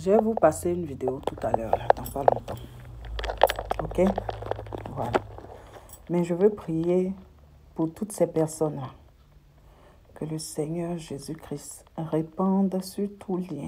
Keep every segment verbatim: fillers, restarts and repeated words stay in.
Je vais vous passer une vidéo tout à l'heure, là, dans pas longtemps. Ok? Voilà. Mais je veux prier pour toutes ces personnes-là. Que le Seigneur Jésus-Christ répande sur tout lien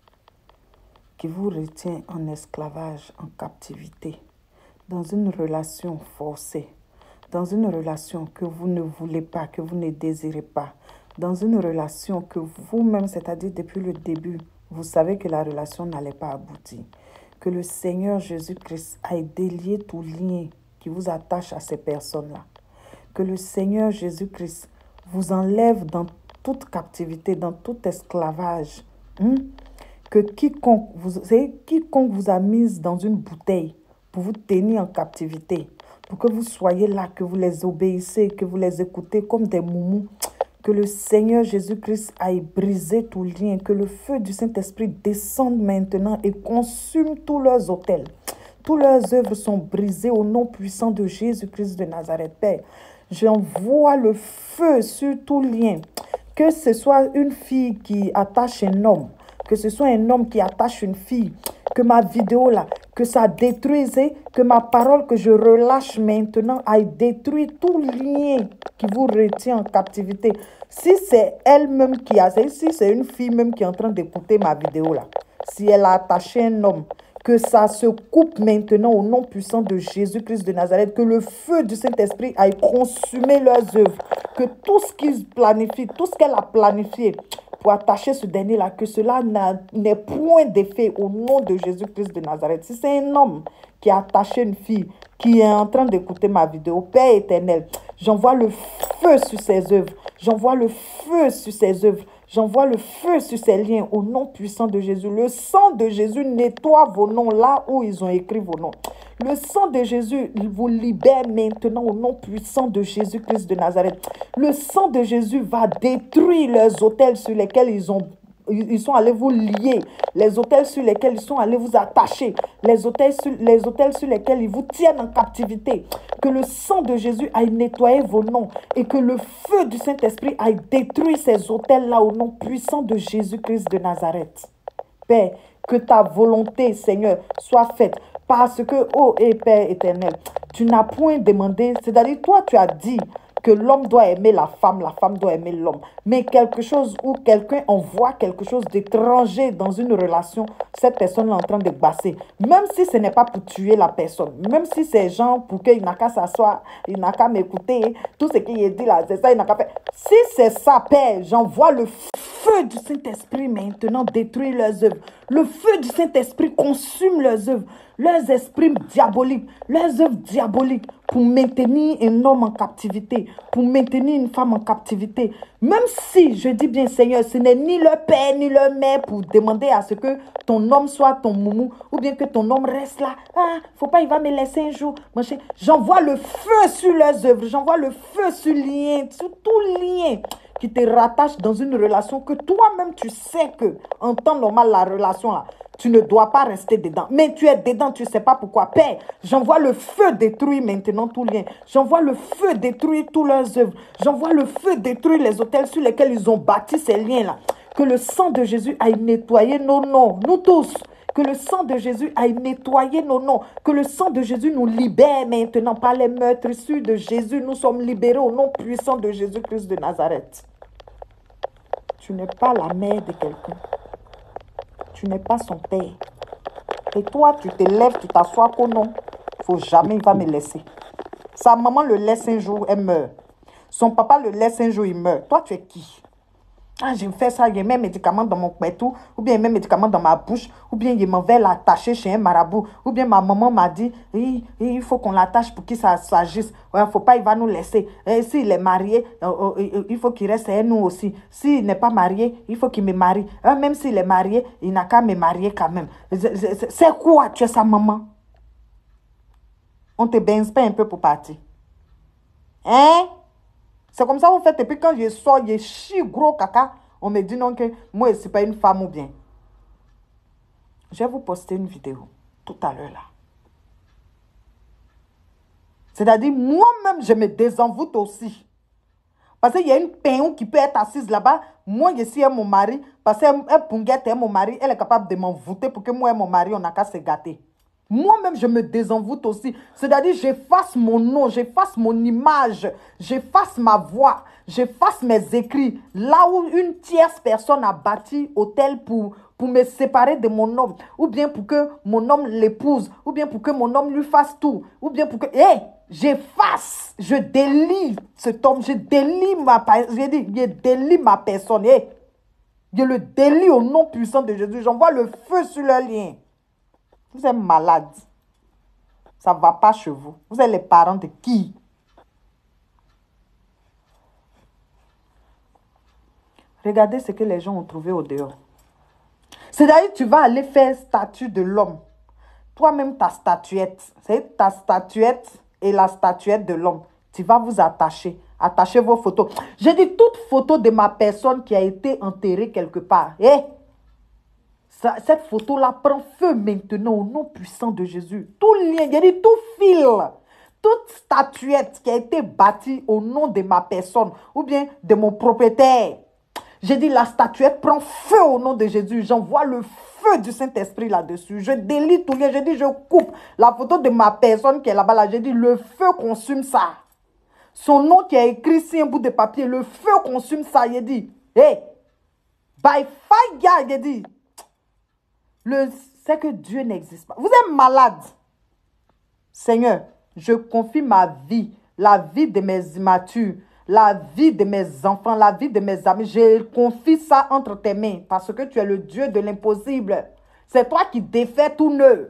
qui vous retient en esclavage, en captivité, dans une relation forcée, dans une relation que vous ne voulez pas, que vous ne désirez pas, dans une relation que vous-même, c'est-à-dire depuis le début, vous savez que la relation n'allait pas aboutir. Que le Seigneur Jésus-Christ aille délier tout lien qui vous attache à ces personnes-là. Que le Seigneur Jésus-Christ vous enlève dans toute captivité, dans tout esclavage. Hein? Que quiconque vous, c'est quiconque vous a mis dans une bouteille pour vous tenir en captivité, pour que vous soyez là, que vous les obéissez, que vous les écoutez comme des moumous. Que le Seigneur Jésus-Christ aille briser tout lien, que le feu du Saint-Esprit descende maintenant et consume tous leurs autels. Toutes leurs œuvres sont brisées au nom puissant de Jésus-Christ de Nazareth. Père, j'envoie le feu sur tout lien. Que ce soit une fille qui attache un homme, que ce soit un homme qui attache une fille, que ma vidéo là, que ça détruise, que ma parole que je relâche maintenant aille détruire tout lien qui vous retient en captivité. Si c'est elle-même qui a, si c'est une fille même qui est en train d'écouter ma vidéo là, si elle a attaché un homme, que ça se coupe maintenant au nom puissant de Jésus-Christ de Nazareth, que le feu du Saint-Esprit aille consumer leurs œuvres, que tout ce qu'ils planifient, tout ce qu'elle a planifié pour attacher ce dernier-là, que cela n'ait point d'effet au nom de Jésus-Christ de Nazareth. Si c'est un homme qui a attaché une fille, qui est en train d'écouter ma vidéo, Père éternel, j'envoie le feu sur ses œuvres, j'envoie le feu sur ses œuvres, j'envoie le feu sur ces liens au nom puissant de Jésus. Le sang de Jésus nettoie vos noms là où ils ont écrit vos noms. Le sang de Jésus vous libère maintenant au nom puissant de Jésus-Christ de Nazareth. Le sang de Jésus va détruire leurs autels sur lesquels ils ont Ils sont allés vous lier, les autels sur lesquels ils sont allés vous attacher, les autels sur, les autels sur lesquels ils vous tiennent en captivité. Que le sang de Jésus aille nettoyer vos noms et que le feu du Saint-Esprit aille détruire ces autels-là au nom puissant de Jésus-Christ de Nazareth. Père, que ta volonté, Seigneur, soit faite parce que, oh et Père éternel, tu n'as point demandé, c'est-à-dire toi tu as dit que l'homme doit aimer la femme, la femme doit aimer l'homme. Mais quelque chose où quelqu'un envoie quelque chose d'étranger dans une relation, cette personne est en train de basser. Même si ce n'est pas pour tuer la personne, même si c'est gens pour qu'il n'a qu'à s'asseoir, il n'a qu'à m'écouter, tout ce qu'il dit là, c'est ça, il n'a qu'à faire. Si c'est ça, Père, j'envoie le feu du Saint-Esprit maintenant détruire leurs œuvres. Le feu du Saint-Esprit consume leurs œuvres, leurs esprits diaboliques, leurs œuvres diaboliques pour maintenir un homme en captivité, pour maintenir une femme en captivité. Même si, je dis bien Seigneur, ce n'est ni leur père ni leur mère pour demander à ce que ton homme soit ton moumou, ou bien que ton homme reste là. Ah, faut pas, il va me laisser un jour. J'envoie le feu sur leurs œuvres, j'envoie le feu sur lien, sur tout lien qui te rattache dans une relation que toi-même tu sais que, en temps normal, la relation là, tu ne dois pas rester dedans. Mais tu es dedans, tu ne sais pas pourquoi. Père, j'envoie le feu détruire maintenant tout lien. J'envoie le feu détruire tous leurs œuvres. J'envoie le feu détruire les hôtels sur lesquels ils ont bâti ces liens-là. Que le sang de Jésus aille nettoyer nos noms, nous tous. Que le sang de Jésus aille nettoyer nos noms. Que le sang de Jésus nous libère maintenant par les meurtrissures de Jésus. Nous sommes libérés au nom puissant de Jésus-Christ de Nazareth. Tu n'es pas la mère de quelqu'un. Tu n'es pas son père. Et toi, tu te lèves, tu t'assois qu'au nom. Il ne faut jamais, il va me laisser. Sa maman le laisse un jour, elle meurt. Son papa le laisse un jour, il meurt. Toi, tu es qui? Ah, je fais ça, il y a mes médicaments dans mon pétou, ou bien mes médicaments dans ma bouche, ou bien il m'en va l'attacher chez un marabout, ou bien ma maman m'a dit, il, il faut qu'on l'attache pour qu'il s'agisse. Il ne faut pas, il va nous laisser. S'il est marié, il faut qu'il reste à nous aussi. S'il n'est pas marié, il faut qu'il me marie. Même s'il est marié, il n'a qu'à me marier quand même. C'est quoi, tu es sa maman? On te baise pas un peu pour partir. Hein? C'est comme ça vous faites. Et puis quand je sors, je chie gros caca. On me dit non que moi, je ne suis pas une femme ou bien. Je vais vous poster une vidéo tout à l'heure là. C'est-à-dire, moi-même, je me désenvoûte aussi. Parce qu'il y a une péon qui peut être assise là-bas Moi, je suis mon mari, parce qu'elle est mon mari, elle est capable de m'envoûter pour que moi et mon mari, on n'a qu'à se gâter. Moi-même, je me désenvoûte aussi. C'est-à-dire, j'efface mon nom, j'efface mon image, j'efface ma voix, j'efface mes écrits. Là où une tierce personne a bâti hôtel pour, pour me séparer de mon homme, ou bien pour que mon homme l'épouse, ou bien pour que mon homme lui fasse tout, ou bien pour que... Hé, hey, j'efface, je délie cet homme, je délie ma, je dis, je délie ma personne. Hey, je le délie au nom puissant de Jésus. J'envoie le feu sur le lien. Vous êtes malade. Ça ne va pas chez vous. Vous êtes les parents de qui? Regardez ce que les gens ont trouvé au dehors. C'est-à-dire tu vas aller faire statue de l'homme. Toi-même, ta statuette. C'est ta statuette et la statuette de l'homme. Tu vas vous attacher. Attacher vos photos. J'ai dit toute photo de ma personne qui a été enterrée quelque part. Eh? Hey, Ça, cette photo-là prend feu maintenant au nom puissant de Jésus. Tout lien, j'ai dit tout fil, toute statuette qui a été bâtie au nom de ma personne ou bien de mon propriétaire. J'ai dit la statuette prend feu au nom de Jésus. J'envoie le feu du Saint-Esprit là-dessus. Je délie tout lien. J'ai dit je coupe la photo de ma personne qui est là-bas. Là. J'ai dit le feu consume ça. Son nom qui est écrit sur un bout de papier, le feu consume ça. J'ai dit, hey, by fire, j'ai dit. C'est que Dieu n'existe pas. Vous êtes malade. Seigneur, je confie ma vie, la vie de mes immatures, la vie de mes enfants, la vie de mes amis. Je confie ça entre tes mains parce que tu es le Dieu de l'impossible. C'est toi qui défais tout nœud.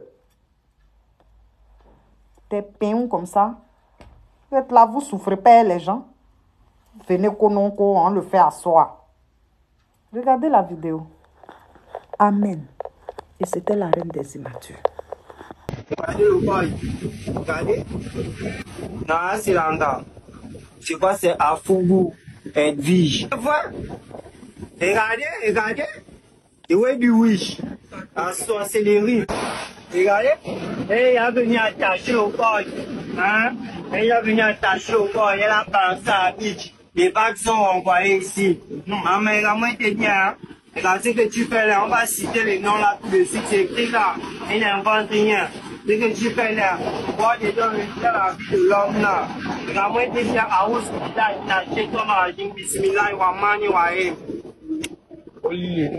T'es péon comme ça. Vous êtes là, vous souffrez pas les gens. Venez kononko, on le fait à soi. Regardez la vidéo. Amen. Et c'était la reine des immatures. Regardez le boy. Regardez. Non, c'est l'anda. C'est quoi, c'est Afougou Edwige. Regardez, regardez. Et où est du wish? En sorcellerie. Regardez. Et il a venu attacher au boy. Hein? Et il a venu attacher au boy. Elle a pensé à Beach. Les bagues sont envoyées ici. Ah, mais la moitié est bien. Regarde ce que tu fais là, on va citer les noms là tout de suite, c'est écrit là, il n'invente rien. Ce que tu fais là, voir dedans la vie de l'homme là. Regarde moi t'es bien à où là, il a acheté ton argent, bismillah, wa mani wa e. Oui.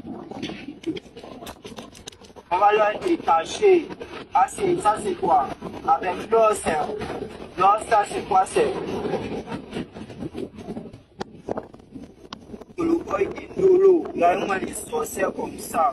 On va leur détacher. Ah c'est, ça c'est quoi? Avec l'os, l'os ça c'est quoi c'est? Le boy qui lolo, là on va les sorcières comme ça.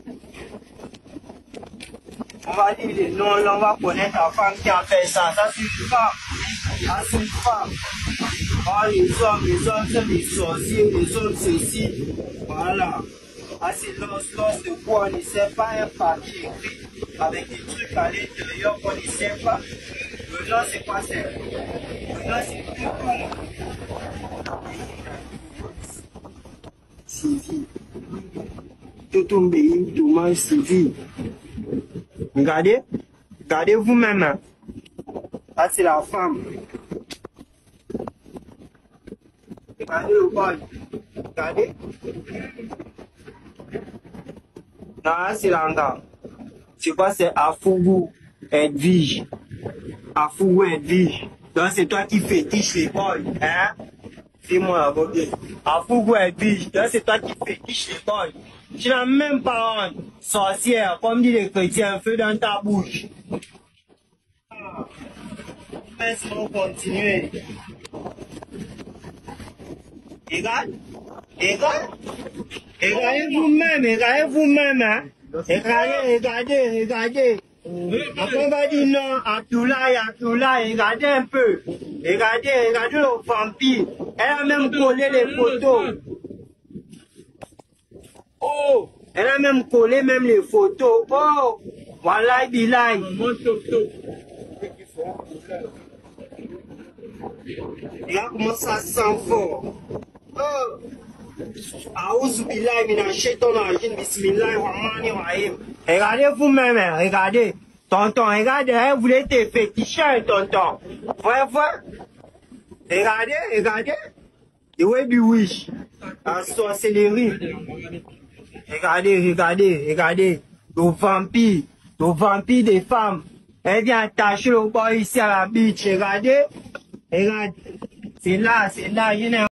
On va dire les noms, là on va connaître la femme qui a fait ça. Ça c'est une femme. Ça c'est une femme. Oh les hommes, les hommes sont des sorciers, les hommes ceci. Voilà. Ah c'est l'os, l'os de quoi on ne sait pas, un papier écrit avec des trucs à l'intérieur qu'on ne sait pas. Le nom c'est quoi c'est? Le nom c'est tout tout. Sylvie. Tout tombe, tout mange Sylvie. Regardez, regardez vous-même. Hein. Ça c'est la femme. Regardez le boy. Regardez. Non, c'est l'anda. C'est quoi, c'est Afougou Edwige. Afougou Edwige. Donc c'est toi qui fétiches les boys. Hein? C'est moi, ok. Afougou Edwige. Donc c'est toi qui fétiches les boys. Tu n'as même pas honte. Sorcière, comme dit les chrétiens, feu dans ta bouche. Laisse-moi continuer. Regarde. Regarde. Regardez vous-même, regardez vous-même. Hein. Regardez, regardez, regardez. Après on va dire non, Abdoulaye, Abdoulaye, regardez un peu. Regardez, regardez le vampire. Elle a même collé les photos. Oh, elle a même collé même les photos. Oh, voilà, Bilay. Là, comment ça sent fort. Oh, Aouzou Bilay, mina chéton argin, bismillah, wamani wahim. Regardez vous-même, hein, regardez. Tonton, regardez, elle voulait te féticher, tonton. Voilà, voilà. Regardez, regardez. Et où est du wish? La sorcellerie. Regardez, regardez, regardez. Le vampire. Le vampire des femmes. Elle vient attacher le boy ici à la beach. Regardez. Regarde. C'est là, c'est là. Il y a